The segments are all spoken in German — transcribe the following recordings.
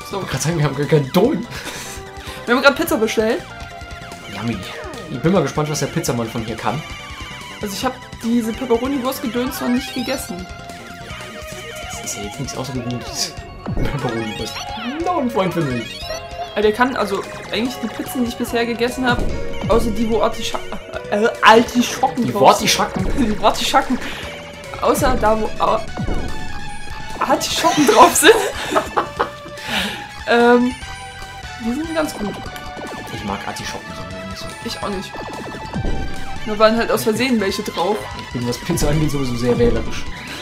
So. Ich kann sagen, wir haben gar keinen Ton. Wir haben gerade Pizza bestellt. Yummy. Ich bin mal gespannt, was der Pizzamann von hier kann. Also ich habe diese Pepperoni-Wurst-Gedöns noch nicht gegessen. Das ist ja jetzt nichts Außergewöhnliches. Pepperoni-Wurst. Noch ein Freund für mich. Also der kann also eigentlich die Pizzen, die ich bisher gegessen habe, außer die, wo Artischocken Die drauf sind. Wortischacken. Die Artischocken. Außer da, wo Artischocken drauf sind. Die sind ganz gut. Ich mag Artischocken so nicht so. Ich auch nicht. Da waren halt aus Versehen welche drauf. Ich bin, was Pizza angeht, sowieso sehr wählerisch.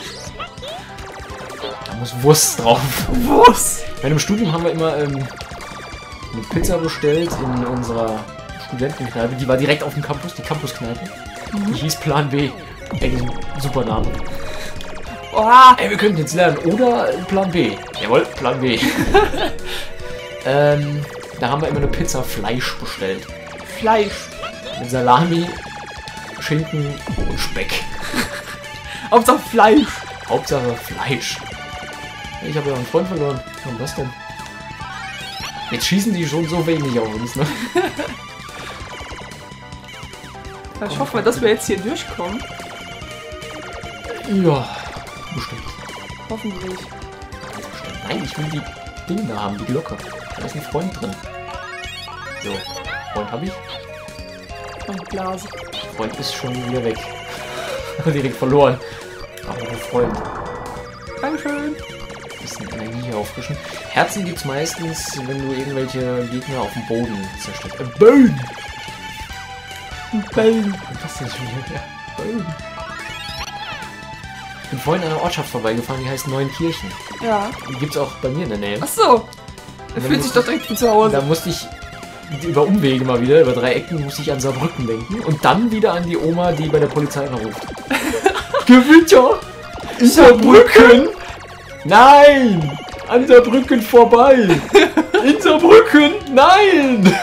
Da muss Wurst drauf. Wurst! Bei einem Studium haben wir immer eine Pizza bestellt in unserer Studentenkneipe. Die war direkt auf dem Campus, die Campuskneipe. Die hieß Plan B. Eigentlich ein super Name. Oha! Ey, wir könnten jetzt lernen. Oder Plan B. Jawohl, Plan B. Da haben wir immer eine Pizza Fleisch bestellt. Fleisch. Mit Salami, Schinken und Speck. Hauptsache Fleisch. Hauptsache Fleisch. Ich habe ja einen Freund verloren. Und was denn? Jetzt schießen die schon so wenig auf uns, ne? Ja, ich hoffe mal, dass wir jetzt hier durchkommen. Ja, bestimmt. Hoffentlich. Nein, ich will die Dinge da haben, die Glocke. Da ist ein Freund drin. So, Freund habe ich. Und Blase. Freund ist schon wieder weg. Direkt verloren. Aber der Freund. Dankeschön. Bisschen Energie hier auffrischen. Herzen gibt's meistens, wenn du irgendwelche Gegner auf dem Boden zerstörst. Böen! Bellen. Was ist das schon wieder? Böen. Ich bin vorhin an einer Ortschaft vorbeigefahren, die heißt Neuenkirchen. Ja. Die gibt's auch bei mir in der Nähe. Achso. Er fühlt sich doch direkt wie zu Hause. Da musste ich über Umwege mal wieder, über 3 Ecken, musste ich an Saarbrücken denken. Und dann wieder an die Oma, die bei der Polizei anruft. Gewitter! In Saarbrücken! Nein! An Saarbrücken vorbei! In Saarbrücken! Nein!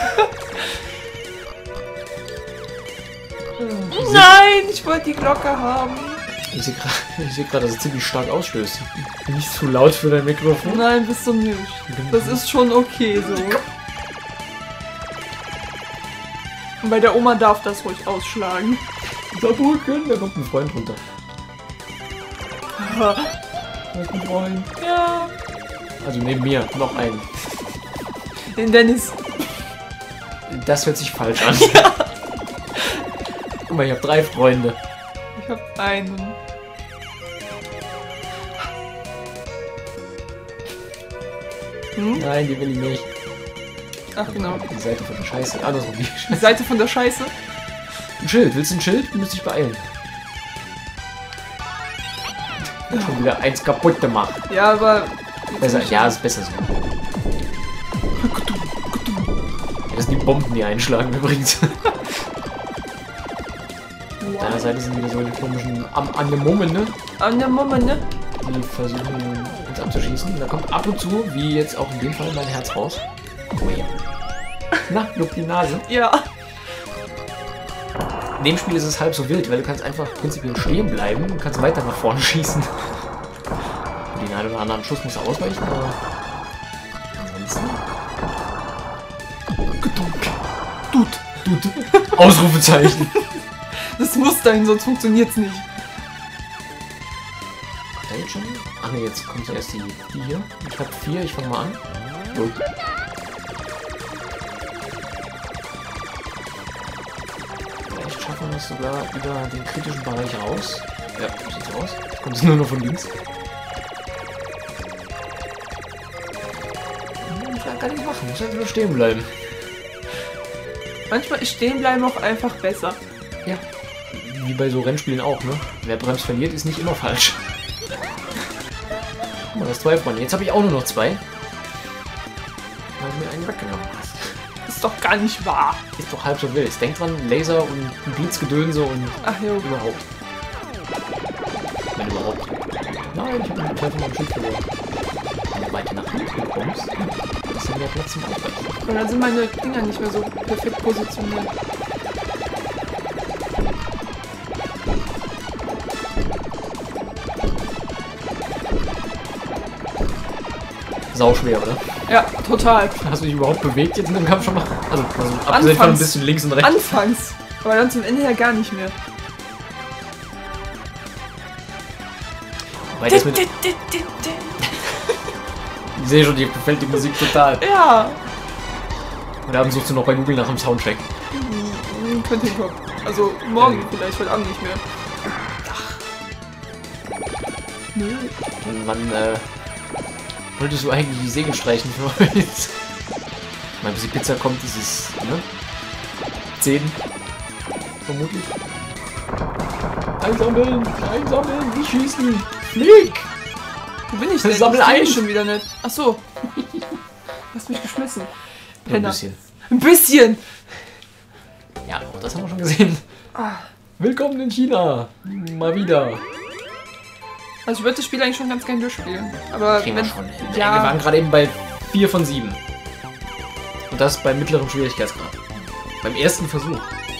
Nein, ich wollte die Glocke haben. Ich sehe gerade, dass es ziemlich stark ausstößt. Nicht zu laut für dein Mikrofon. Nein, bist du nicht. Das ist schon okay so. Und bei der Oma darf das ruhig ausschlagen. Saarbrücken, da kommt ein Freund runter. Da ist ein Freund. Ja. Also neben mir, noch einen. Den Dennis. Das hört sich falsch an. Guck mal, ich habe 3 Freunde. Ich hab einen. Hm? Nein, die will ich nicht. Ach genau. Die Seite von der Scheiße. Andersrum. Die Seite von der Scheiße. Ein Schild. Willst du ein Schild? Du musst dich beeilen. Schon wieder eins kaputt gemacht. Ja, aber... Besser, ja, ist besser so. Das sind die Bomben, die einschlagen übrigens. Auf deiner Seite sind wieder so die komischen Anemonen, ne? Anemonen, ne? Die versuchen uns abzuschießen. Da kommt ab und zu, wie jetzt auch in dem Fall, mein Herz raus. Guck mal hier. Na, juckt die Nase. Ja. In dem Spiel ist es halb so wild, weil du kannst einfach prinzipiell stehen bleiben und kannst weiter nach vorne schießen. Und den einen oder anderen Schuss muss ausweichen, aber ansonsten... Tut. Ausrufezeichen. Das muss dahin, sonst funktioniert's nicht. Hat er jetzt schon? Ach ne, jetzt kommt zuerst die hier. Ich habe 4, ich fange mal an. Gut. Vielleicht schaffen wir es sogar über den kritischen Bereich raus. Ja, sieht aus. Kommt es nur noch von links. Ich kann nicht machen, muss halt nur stehen bleiben. Manchmal ist stehen bleiben auch einfach besser. Ja. Wie bei so Rennspielen auch, ne? Wer bremst verliert, ist nicht immer falsch. Guck mal, das 2 Freunde. Jetzt habe ich auch nur noch 2. Weil du mir einen weggenommen hast. Ist doch gar nicht wahr. Ist doch halb so wild. Denk dran, Laser und Blitzgedönse und Ach jo. überhaupt. Wenn überhaupt. Nein, ich habe einen Teil von meinem Schild verloren. Wenn du weiter nach hinten kommst, ist dann mehr Platz zum Aufweichen. Und dann sind meine Dinger nicht mehr so perfekt positioniert. sauschwer, oder? Ja, total. Hast du dich überhaupt bewegt jetzt in dem Kampf schon mal? Also abgesehen von ein bisschen links und rechts. Anfangs. Aber dann zum Ende her gar nicht mehr. Weil das mit ich sehe schon, dir gefällt die Musik total. Ja. Und dann suchst du noch bei Google nach dem Soundtrack. Könnte ich kommen. Also morgen vielleicht, heute Abend nicht mehr. Nö. Und wann wolltest du eigentlich die Segel streichen für heute? Ich meine, bis die Pizza kommt, ist es, ne? 10. Vermutlich. Einsammeln! Einsammeln! Nicht schießen! Flieg! Wo bin ich denn? Sammel Ich seh ein! schon wieder nicht. Ach so. Hast mich geschmissen. Ja, ein bisschen. Ein bisschen! Ja, auch das haben wir schon gesehen. Ah. Willkommen in China! Mal wieder. Also ich würde das Spiel eigentlich schon ganz gerne durchspielen. Aber Kriegen wenn... wir schon. Ja. Wir waren gerade eben bei 4 von 7. Und das beim mittleren Schwierigkeitsgrad. Beim ersten Versuch.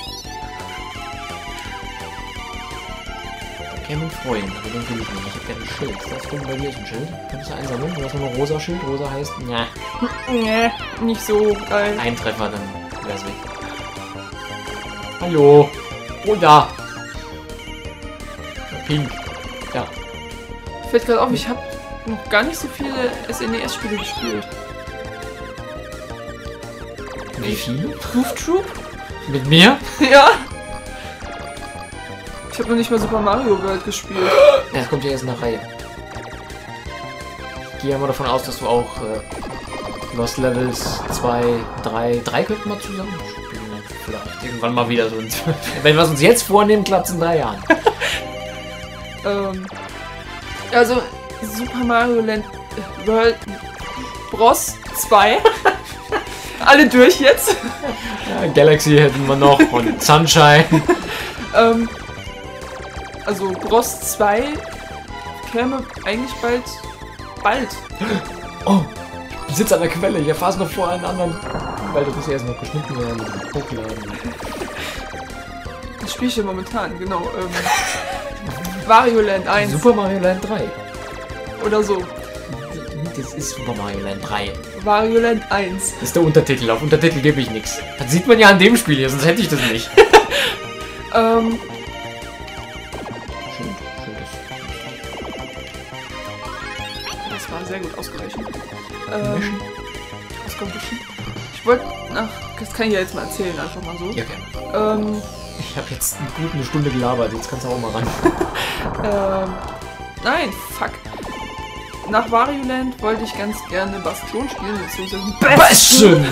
Ich kann mich freuen, aber den will ich nicht. Ich hab gerne ein Schild. Das kommt bei dir ist ein Schild. Kannst du einsammeln? Du hast nur ein rosa Schild. Rosa heißt, ja. Nee, nicht so geil. Ein Treffer, dann wär's weg. Hallo. Oh, da. Pink. Ja. Fällt gerade auf, ich habe noch gar nicht so viele SNES-Spiele gespielt. Wie viele? Goof Troop? Mit mir? Ja. Ich habe noch nicht mal Super Mario World gespielt. Das kommt ja erst nach Reihe. Ich gehe ja mal davon aus, dass du auch Lost Levels 2, 3 könnten wir zusammen spielen. Vielleicht irgendwann mal wieder so. Wenn wir es uns jetzt vornehmen, klappt es in 3 Jahren. Also Super Mario Land World Bros 2. Alle durch jetzt. Ja, Galaxy hätten wir noch und Sunshine. Also Bros 2 käme eigentlich bald. Oh, ich sitze an der Quelle. Ich erfahre es noch vor allen anderen. Weil das muss ja erst noch geschnitten werden und hochladen. Das spiele ich ja momentan, genau. Wario Land 1 Super Mario Land 3. oder so. Das ist Super Mario Land 3. Wario Land 1. Das ist der Untertitel. Auf Untertitel gebe ich nichts. Das sieht man ja an dem Spiel hier, sonst hätte ich das nicht. Das war sehr gut ausgerechnet. Was kommt bestimmt? Ich wollte nach. Das kann ich ja jetzt mal erzählen, einfach mal so. Ja, gerne. Ich habe jetzt gut eine Stunde gelabert, jetzt kannst du auch mal ran. Nein, fuck. Nach Wario Land wollte ich ganz gerne Bastion spielen, beziehungsweise Bastion!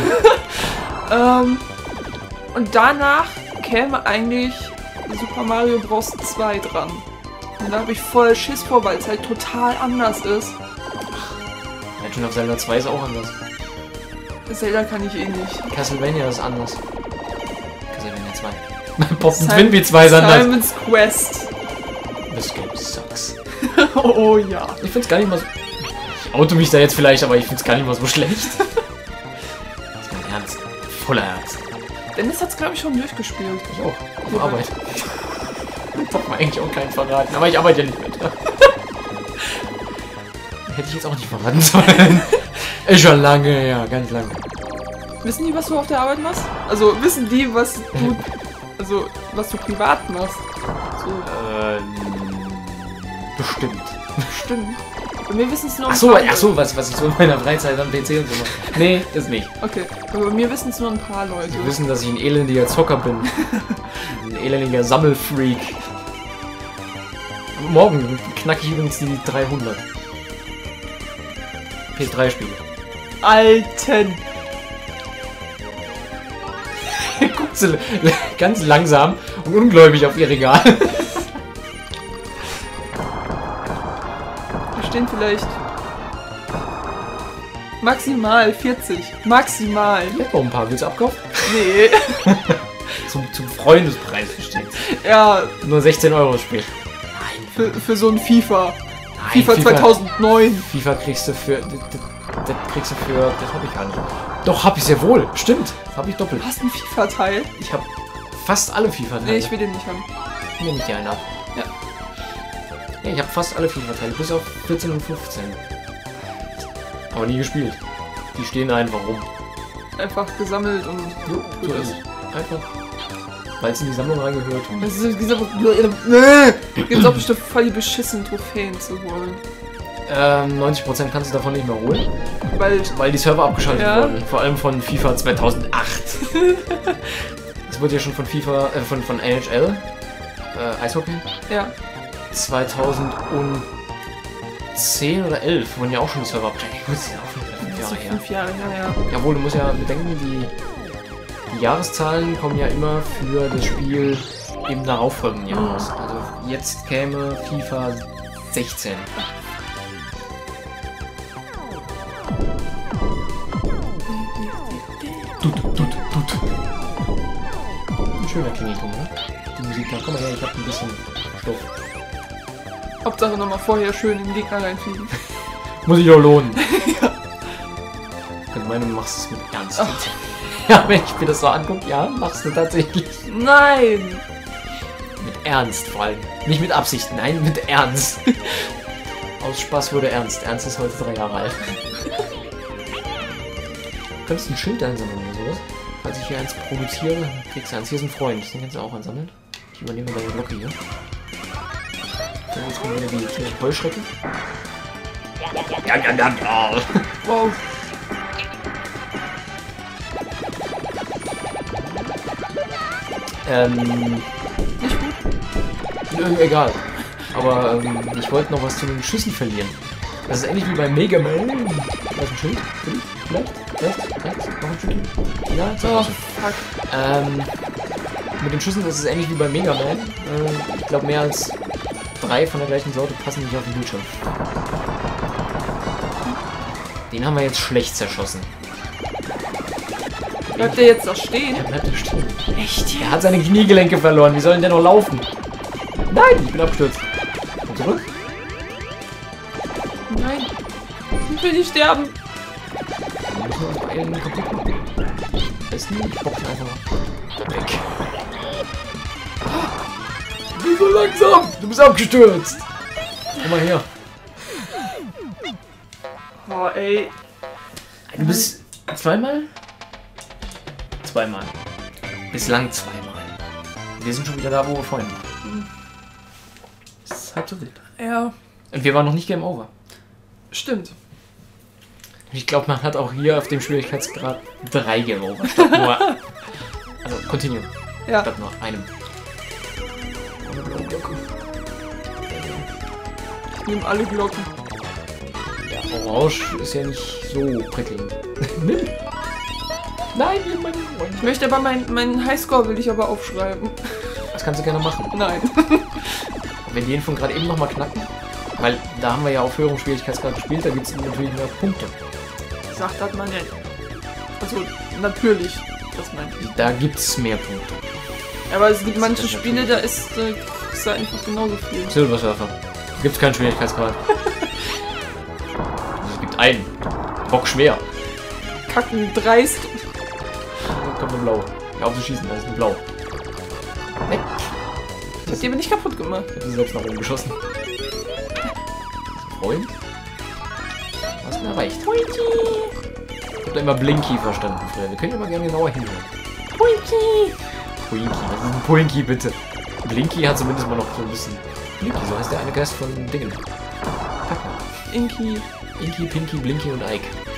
Und danach käme eigentlich Super Mario Bros. 2 dran. Und da habe ich voll Schiss vor, weil es halt total anders ist. Legend of Zelda 2 ist auch anders. Zelda kann ich eh nicht. Castlevania ist anders. Castlevania 2. Poppen Twinbee 2 ist anders. Simon's Quest. Das Game sucks. Oh ja. Ich find's gar nicht mal so... Ich auto mich da jetzt vielleicht, aber ich find's gar nicht mal so schlecht. Das ist mein Ernst. Voller Ernst. Dennis hat's glaube ich schon durchgespielt. Ich auch. Auf Arbeit. Das hat man eigentlich auch keinen verraten. Aber ich arbeite ja nicht mit. Hätte ich jetzt auch nicht verraten sollen. Ist schon lange her, ganz lange. Wissen die, was du auf der Arbeit machst? Also wissen die, was du... Also, was du privat machst? So. Bestimmt. Stimmt. Bei mir wissen es nur Ach so, was ich so in meiner Freizeit am PC und so mache. Nee, das nicht. Okay, aber bei mir wissen es nur ein paar Leute. Die wissen, dass ich ein elendiger Zocker bin. Ein elendiger Sammelfreak. Morgen knacke ich übrigens die 300. PS3-Spiele. Alten! Guckt sie ganz langsam und ungläubig auf ihr Regal. Da stehen vielleicht maximal 40. Maximal. Ich hab noch ein paar. Willst du abkaufen? Nee. Zum Freundespreis steht. Ja. Nur 16 € das Spiel. Für so ein FIFA. Nein, FIFA 2009. FIFA kriegst du für... Das kriegst du für... Das hab ich gar nicht. Doch, hab ich sehr wohl. Stimmt. Hab ich doppelt. Du hast einen FIFA-Teil? Ich hab fast alle FIFA-Teile. Nee, ich will den nicht haben. Nehme ich dir einen ab. Ja. Ja, ich hab fast alle FIFA-Teile. Bis auf 14 und 15. Aber nie gespielt. Die stehen einfach rum. Einfach gesammelt und Jo, so ist es. Einfach. Weil es in die Sammlung reingehört. Das ist gibt's auch bestimmt voll die beschissenen Trophäen zu holen. 90% kannst du davon nicht mehr holen. Weil die Server abgeschaltet ja. wurden. Vor allem von FIFA 2008. Es wurde ja schon von FIFA, von NHL, Eishockey. Ja. 2010 oder 11 wurden ja auch schon die Server abgeschaltet. Das ist ja auch schon wieder 5 Jahre her. 5 Jahre her, ja. Jawohl, du musst ja bedenken, die Jahreszahlen kommen ja immer für das Spiel im darauffolgenden Jahr raus. Also jetzt käme FIFA 16. Ein schöner Klingelton, ne? Die Musik, da komm mal her, ich hab ein bisschen Stoff. Hauptsache nochmal vorher schön in den Gegner reinfliegen. Muss ich auch lohnen. Ja. Ich meine, du machst es mit Ernst. Ach. Ja, wenn ich mir das so angucke, ja, machst du tatsächlich. Nein! Mit Ernst vor allem. Nicht mit Absicht, nein, mit Ernst. Aus Spaß wurde Ernst. Ernst ist heute 3 Jahre alt. Du könntest ein Schild einsammeln oder sowas. Falls ich hier eins produziere, kriegst du eins. Hier ist ein Freund, den kannst du auch einsammeln. Ich übernehme deine Glocke hier. So, jetzt kommen wieder die kleine Heuschrecke. Ja. Wow. Nicht gut? Nö, egal. Aber ich wollte noch was zu den Schüssen verlieren. Das ist ähnlich wie bei Mega Man. Da ist ein Schild. Vielleicht? Rechts? Noch ein Schild? Ja, Oh, fuck. Mit den Schüssen ist es ähnlich wie bei Mega Man. Ich glaube, mehr als 3 von der gleichen Sorte passen nicht auf den Bildschirm. Den haben wir jetzt schlecht zerschossen. Bleibt der jetzt da stehen? Er bleibt da stehen. Echt? Er hat seine Kniegelenke verloren. Wie soll denn der noch laufen? Nein, ich bin abgestürzt. Und zurück? Nein. Ich will nicht sterben. Wir müssen uns beeilen, kaputt machen. Besten, ich box ihn einfach mal weg. Wie so langsam? Du bist abgestürzt. Komm mal her. Oh, ey. Du bist zweimal? Zweimal. Bislang zweimal. Wir sind schon wieder da, wo wir vorhin waren. Das ist halb so wild. Ja. Und wir waren noch nicht Game Over. Stimmt. Ich glaube, man hat auch hier auf dem Schwierigkeitsgrad 3 Game Over. Statt nur. Also, continue. Ja. Statt nur einem. Ich nehme alle Glocken. Ja, Orange ist ja nicht so prickelnd. Nein, Ich möchte aber meinen Highscore will ich aber aufschreiben. das kannst du gerne machen. Nein. Wenn die den von gerade eben nochmal knacken, weil da haben wir ja auf höherem Schwierigkeitsgrad gespielt, da gibt es natürlich mehr Punkte. Sagt das mal nicht. Also, natürlich. Das meine ich. Da gibt es mehr Punkte. Aber es gibt Das manche ist Spiele, da ist einfach genauso viel. Silver Surfer. Gibt es keinen Schwierigkeitsgrad. Es gibt einen. Bock schwer. Kacken dreist. Da kommt eine Blau. Ja, auf zu schießen, da ist eine Blau. Weg. Das hat die aber nicht kaputt gemacht. Ich hab sie selbst nach oben geschossen. Freund? Was denn erreicht? Ich hab da immer Blinky verstanden früher. Wir können ja mal gerne genauer hinhören. Twinkie. Twinkie, was ist ein Twinkie bitte? Blinky hat zumindest mal noch so ein bisschen. Blinky, so heißt der eine Geist von Dingen. Pac-Man. Inky. Inky, Pinky, Blinky und Ike.